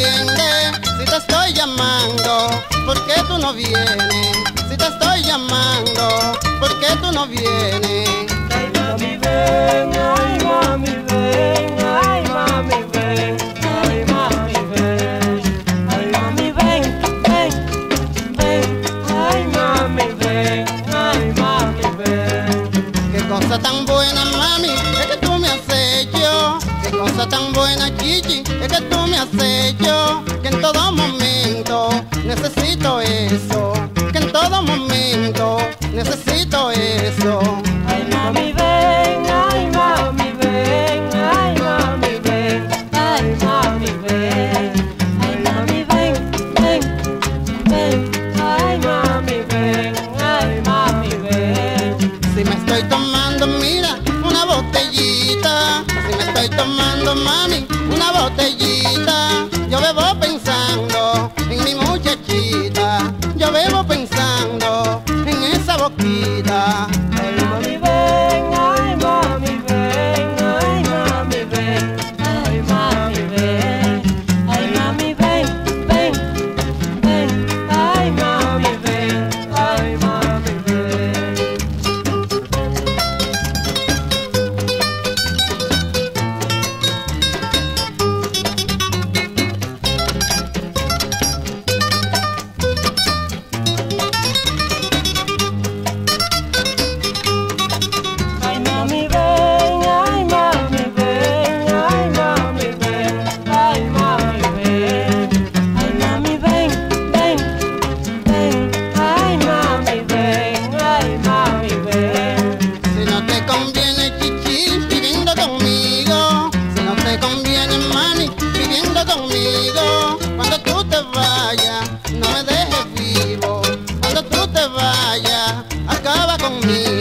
atiendes si te estoy llamando? ¿Por qué tú no vienes? Si te estoy llamando, ¿por qué tú no vienes? Ay mami ven, ay mami ven, ay mami ven, ay mami ven, ay mami ven, ven, ven, ay mami ven, ay mami ven. Qué cosa tan buena, mami, es que tú me has hecho. Qué cosa tan buena, chichi, es que tú me has hecho. Que en todo momento necesito eso. Que en todo momento necesito eso. Ay mami ven, ay mami ven, ay mami ven, ay mami ven, ay mami ven, ven, ven, ay mami ven, ay mami ven. Si me estoy tomando, mira, una botellita. Si me estoy tomando, mami, una botellita. Yo bebo pensando en mi muchachita. Yo bebo pensando en esa boquita. Ay mami ven, ay mami ven, ay mami ven, ay mami ven, ay mami ven, ven, ven, ay mami ven, ay mami ven. Ay mami ven, ay mami ven, ay mami ven, ay mami ven, ay mami ven, ven, ven, ay mami ven, ay mami ven. Si no te conviene, chichi, viviendo conmigo. Si no te conviene, mami, viviendo conmigo. Cuando tú te vayas, no me dejes vivo. Cuando tú te vayas, acaba conmigo.